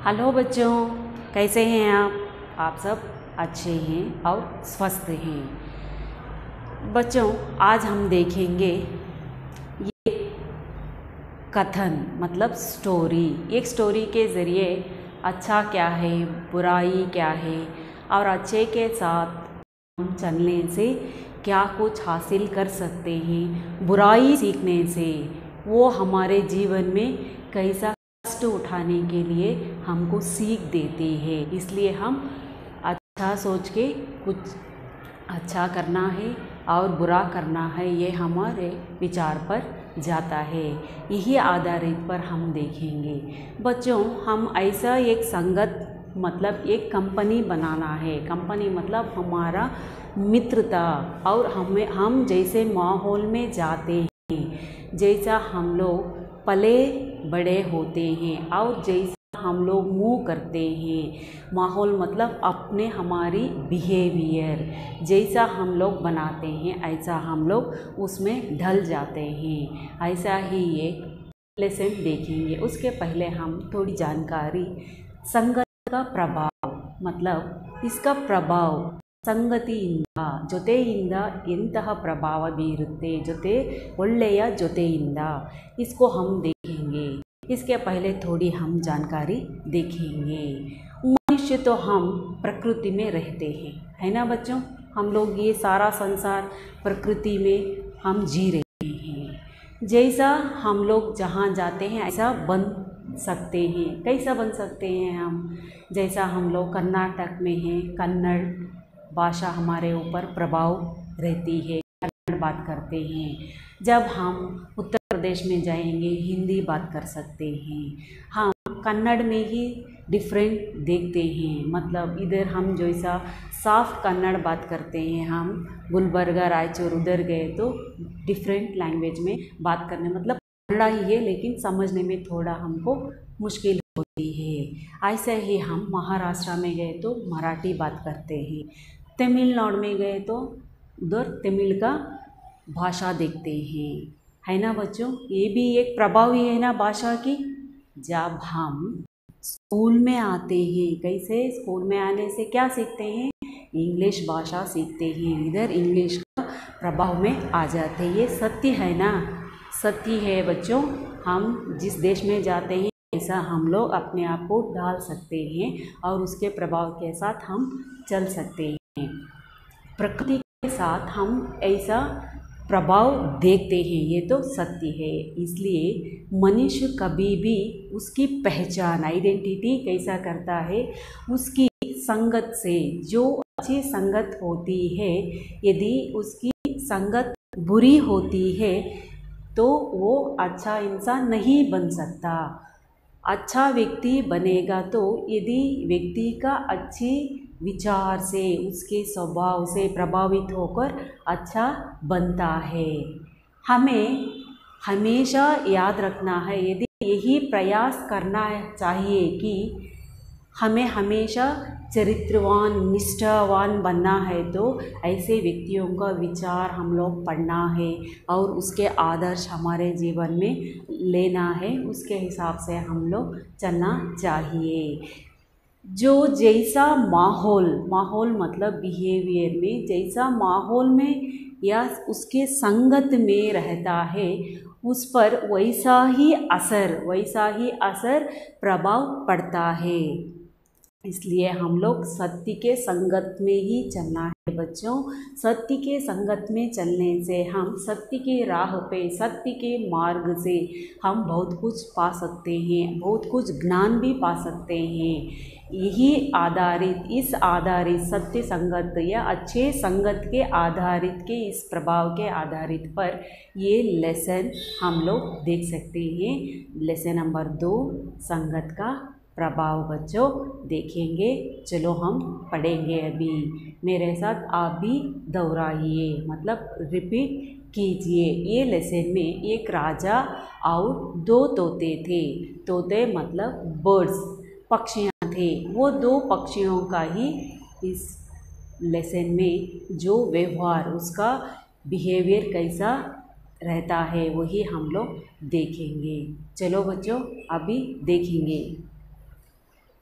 Hello बच्चों, कैसे हैं आप सब अच्छे हैं और स्वस्थ हैं। बच्चों, आज हम देखेंगे ये कथन मतलब स्टोरी। एक स्टोरी के ज़रिए अच्छा क्या है, बुराई क्या है और अच्छे के साथ हम चलने से क्या कुछ हासिल कर सकते हैं, बुराई सीखने से वो हमारे जीवन में कैसा कष्ट उठाने के लिए हमको सीख देते हैं। इसलिए हम अच्छा सोच के कुछ अच्छा करना है और बुरा करना है, ये हमारे विचार पर जाता है। यही आधारित पर हम देखेंगे। बच्चों, हम ऐसा एक संगत मतलब एक कंपनी बनाना है। कंपनी मतलब हमारा मित्रता, और हम जैसे माहौल में जाते हैं, जैसा हम लोग पले बड़े होते हैं और जैसा हम लोग मूव करते हैं, माहौल मतलब अपने हमारी बिहेवियर जैसा हम लोग बनाते हैं, ऐसा हम लोग उसमें ढल जाते हैं। ऐसा ही एक लेसन देखेंगे। उसके पहले हम थोड़ी जानकारी संगत का प्रभाव मतलब इसका प्रभाव ಸಂಗತಿಯಿಂದ ಜೊತೆಯಿಂದ ಎಂತಹ ಪ್ರಭಾವ ಬೀರುತ್ತೆ, ಒಳ್ಳೆಯ ಜೊತೆಯಿಂದ, इसको हम देखेंगे। इसके पहले थोड़ी हम जानकारी देखेंगे। मनुष्य तो हम प्रकृति में रहते हैं, है ना बच्चों। हम लोग ये सारा संसार प्रकृति में हम जी रहे हैं। जैसा हम लोग जहाँ जाते हैं ऐसा बन सकते हैं। कैसा बन सकते हैं हम? जैसा हम लोग कर्नाटक में हैं, कन्नड़ भाषा हमारे ऊपर प्रभाव रहती है, कन्नड़ बात करते हैं। जब हम उत्तर प्रदेश में जाएंगे हिंदी बात कर सकते हैं। हम कन्नड़ में ही डिफरेंट देखते हैं, मतलब इधर हम जैसा साफ कन्नड़ बात करते हैं, हम गुलबर्गा रायचूर उधर गए तो डिफरेंट लैंग्वेज में बात करने मतलब कन्नड़ा ही है, लेकिन समझने में थोड़ा हमको मुश्किल होती है। ऐसे ही हम महाराष्ट्र में गए तो मराठी बात करते हैं, तमिलनाडु में गए तो उधर तमिल का भाषा देखते हैं, है ना बच्चों। ये भी एक प्रभाव ही है ना भाषा की। जब हम स्कूल में आते हैं, कैसे स्कूल में आने से क्या सीखते हैं? इंग्लिश भाषा सीखते हैं, इधर इंग्लिश का प्रभाव में आ जाते हैं। ये सत्य है ना, सत्य है बच्चों। हम जिस देश में जाते हैं ऐसा हम लोग अपने आप को ढाल सकते हैं और उसके प्रभाव के साथ हम चल सकते हैं। प्रकृति के साथ हम ऐसा प्रभाव देखते हैं, ये तो सत्य है। इसलिए मनुष्य कभी भी उसकी पहचान आइडेंटिटी कैसा करता है? उसकी संगत से। जो अच्छी संगत होती है, यदि उसकी संगत बुरी होती है तो वो अच्छा इंसान नहीं बन सकता। अच्छा व्यक्ति बनेगा तो यदि व्यक्ति का अच्छी विचार से, उसके स्वभाव से प्रभावित होकर अच्छा बनता है। हमें हमेशा याद रखना है, यदि यही प्रयास करना चाहिए कि हमें हमेशा चरित्रवान निष्ठावान बनना है, तो ऐसे व्यक्तियों का विचार हम लोग पढ़ना है और उसके आदर्श हमारे जीवन में लेना है, उसके हिसाब से हम लोग चलना चाहिए। जो जैसा माहौल मतलब बिहेवियर में, जैसा माहौल में या उसके संगत में रहता है, उस पर वैसा ही असर प्रभाव पड़ता है। इसलिए हम लोग सत्य के संगत में ही चलना है बच्चों। सत्य के संगत में चलने से हम सत्य के राह पे, सत्य के मार्ग से हम बहुत कुछ पा सकते हैं, बहुत कुछ ज्ञान भी पा सकते हैं। इस आधारित सत्य संगत या अच्छे संगत के आधारित के इस प्रभाव के आधारित पर ये लेसन हम लोग देख सकते हैं। लेसन नंबर 2 संगत का प्रभाव बच्चों देखेंगे। चलो हम पढ़ेंगे। अभी मेरे साथ आप भी दोहराइए, मतलब रिपीट कीजिए। ये लेसन में एक राजा और 2 तोते थे। तोते मतलब बर्ड्स, पक्षियाँ थे। वो 2 पक्षियों का ही इस लेसन में जो व्यवहार, उसका बिहेवियर कैसा रहता है, वही हम लोग देखेंगे। चलो बच्चों अभी देखेंगे।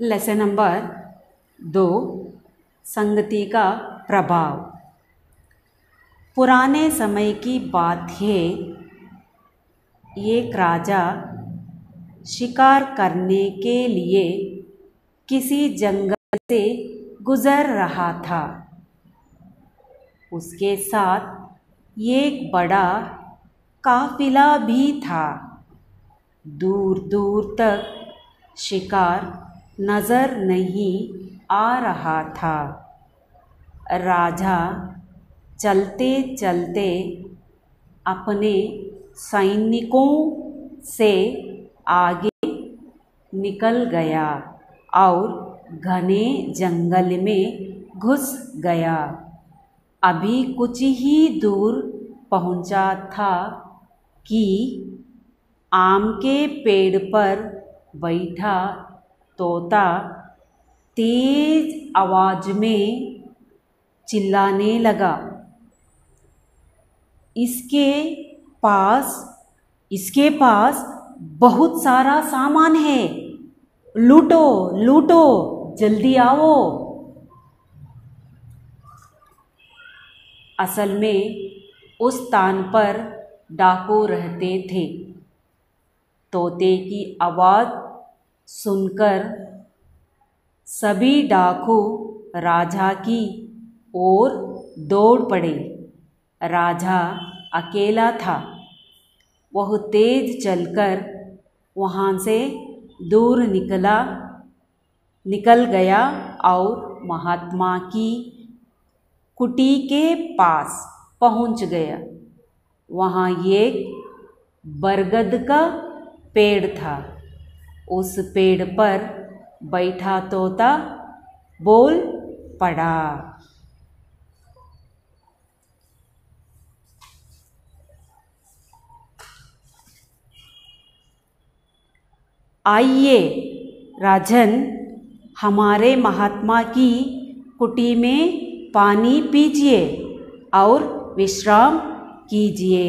लेसन नंबर 2, संगति का प्रभाव। पुराने समय की बात है, एक राजा शिकार करने के लिए किसी जंगल से गुजर रहा था। उसके साथ एक बड़ा काफिला भी था। दूर दूर तक शिकार नज़र नहीं आ रहा था। राजा चलते चलते अपने सैनिकों से आगे निकल गया और घने जंगल में घुस गया। अभी कुछ ही दूर पहुंचा था कि आम के पेड़ पर बैठा तोता तेज आवाज में चिल्लाने लगा, इसके पास बहुत सारा सामान है, लूटो लूटो, जल्दी आओ। असल में उस स्थान पर डाकू रहते थे। तोते की आवाज़ सुनकर सभी डाकू राजा की ओर दौड़ पड़े। राजा अकेला था। वह तेज चलकर वहाँ से दूर निकल गया और महात्मा की कुटी के पास पहुँच गया। वहाँ एक बरगद का पेड़ था। उस पेड़ पर बैठा तोता बोल पड़ा, आइए राजन, हमारे महात्मा की कुटी में पानी पीजिए और विश्राम कीजिए।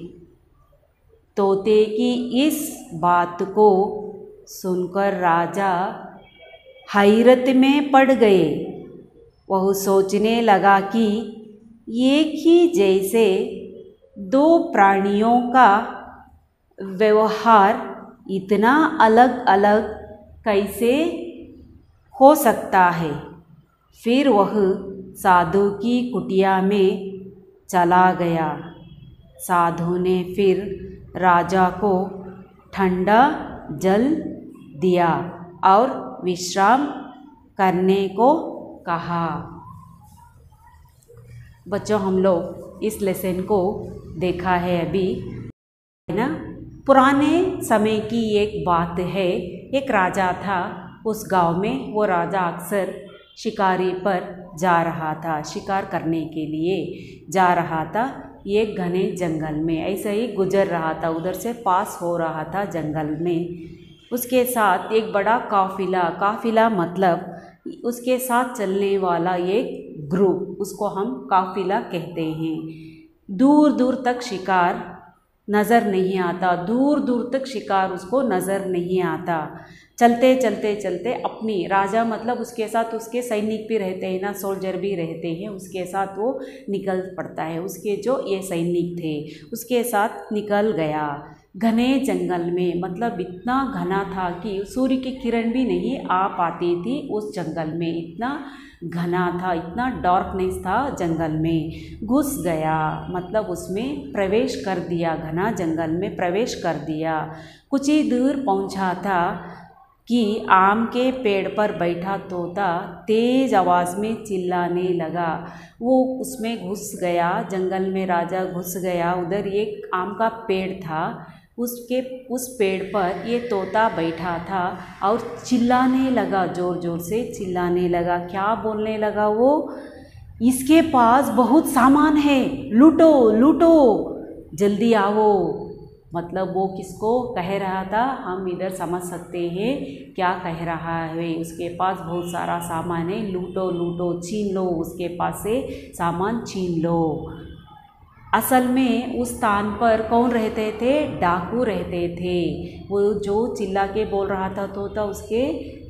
तोते की इस बात को सुनकर राजा हैरत में पड़ गए। वह सोचने लगा कि एक ही जैसे दो प्राणियों का व्यवहार इतना अलग अलग कैसे हो सकता है। फिर वह साधु की कुटिया में चला गया। साधु ने फिर राजा को ठंडा जल दिया और विश्राम करने को कहा। बच्चों, हम लोग इस लेसन को देखा है अभी, है ना। पुराने समय की एक बात है। एक राजा था उस गांव में। वो राजा अक्सर शिकारी पर जा रहा था, शिकार करने के लिए जा रहा था। एक घने जंगल में ऐसे ही गुजर रहा था, उधर से पास हो रहा था जंगल में। उसके साथ एक बड़ा काफिला मतलब उसके साथ चलने वाला एक ग्रुप, उसको हम काफिला कहते हैं। दूर दूर तक शिकार नज़र नहीं आता, दूर दूर तक शिकार उसको नज़र नहीं आता। चलते चलते चलते अपनी राजा मतलब उसके साथ उसके सैनिक भी रहते हैं ना, सोल्जर भी रहते हैं, उसके साथ वो निकल पड़ता है। उसके जो ये सैनिक थे उसके साथ निकल गया घने जंगल में। मतलब इतना घना था कि सूर्य की किरण भी नहीं आ पाती थी उस जंगल में। इतना घना था, इतना डार्कनेस था जंगल में। घुस गया मतलब उसमें प्रवेश कर दिया, घना जंगल में प्रवेश कर दिया। कुछ ही दूर पहुंचा था कि आम के पेड़ पर बैठा तोता तेज आवाज़ में चिल्लाने लगा। वो उसमें घुस गया, जंगल में राजा घुस गया। उधर एक आम का पेड़ था, उस पेड़ पर ये तोता बैठा था और चिल्लाने लगा, ज़ोर ज़ोर से चिल्लाने लगा। क्या बोलने लगा वो? इसके पास बहुत सामान है, लूटो लूटो, जल्दी आओ। मतलब वो किसको कह रहा था हम इधर समझ सकते हैं क्या कह रहा है। उसके पास बहुत सारा सामान है, लूटो लूटो, छीन लो, उसके पास से सामान छीन लो। असल में उस स्थान पर कौन रहते थे? डाकू रहते थे। वो जो चिल्ला के बोल रहा था तोता, उसके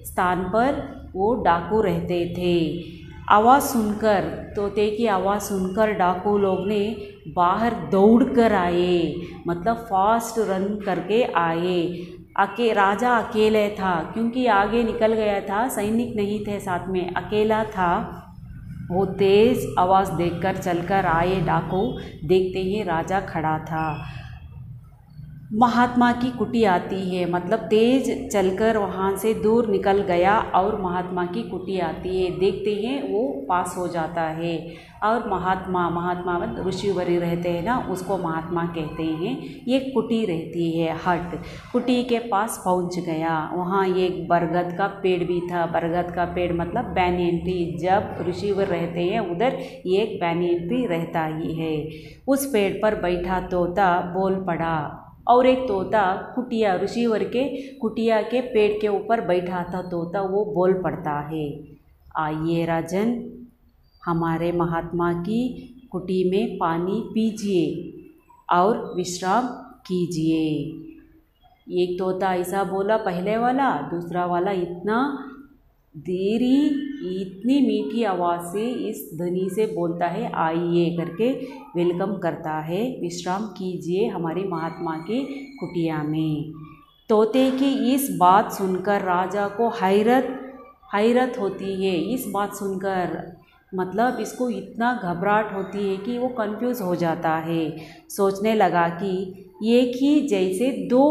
स्थान पर वो डाकू रहते थे। आवाज़ सुनकर, तोते की आवाज़ सुनकर डाकू लोग ने बाहर दौड़ कर आए, मतलब फास्ट रन करके आए। राजा अकेले था, क्योंकि आगे निकल गया था, सैनिक नहीं थे साथ में, अकेला था। वो तेज़ आवाज़ देखकर चलकर आए डाकू, देखते ही राजा खड़ा था। महात्मा की कुटी आती है, मतलब तेज चलकर वहाँ से दूर निकल गया और महात्मा की कुटी आती है, देखते हैं वो पास हो जाता है। और महात्मा ऋषिवरी रहते हैं ना, उसको महात्मा कहते हैं। ये कुटी रहती है, हट। कुटी के पास पहुँच गया, वहाँ एक बरगद का पेड़ भी था। बरगद का पेड़ मतलब बैनियन ट्री, जब ऋषिवर रहते हैं उधर एक बैनियन ट्री रहता ही है। उस पेड़ पर बैठा तोता बोल पड़ा, और एक तोता कुटिया, ऋषिवर के कुटिया के पेड़ के ऊपर बैठा था तोता, वो बोल पड़ता है, आइए राजन, हमारे महात्मा की कुटी में पानी पीजिए और विश्राम कीजिए। एक तोता ऐसा बोला पहले वाला, दूसरा वाला इतना देरी, इतनी मीठी आवाज़ से, इस ध्वनि से बोलता है आइए करके, वेलकम करता है, विश्राम कीजिए हमारे महात्मा की कुटिया में। तोते की इस बात सुनकर राजा को हैरत होती है। इस बात सुनकर मतलब इसको इतना घबराहट होती है कि वो कंफ्यूज हो जाता है। सोचने लगा कि एक ही जैसे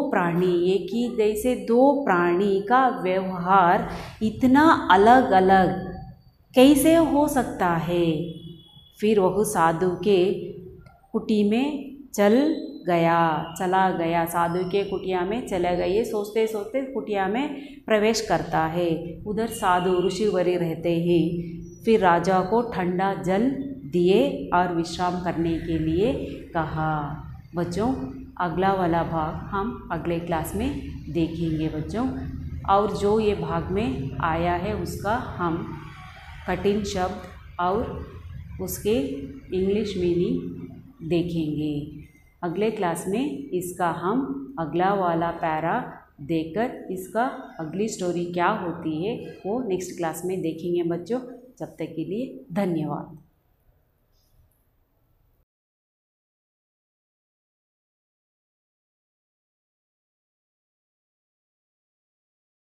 दो प्राणी का व्यवहार इतना अलग अलग कैसे हो सकता है। फिर वह साधु के कुटी में चला गया, साधु के कुटिया में चले गए। सोचते सोचते कुटिया में प्रवेश करता है। उधर साधु ऋषिवरी रहते हैं। फिर राजा को ठंडा जल दिए और विश्राम करने के लिए कहा। बच्चों, अगला वाला भाग हम अगले क्लास में देखेंगे बच्चों, और जो ये भाग में आया है उसका हम कठिन शब्द और उसके इंग्लिश मीनिंग देखेंगे। अगले क्लास में इसका हम अगला वाला पैरा देखकर इसका अगली स्टोरी क्या होती है वो नेक्स्ट क्लास में देखेंगे बच्चों। जब तक के लिए धन्यवाद।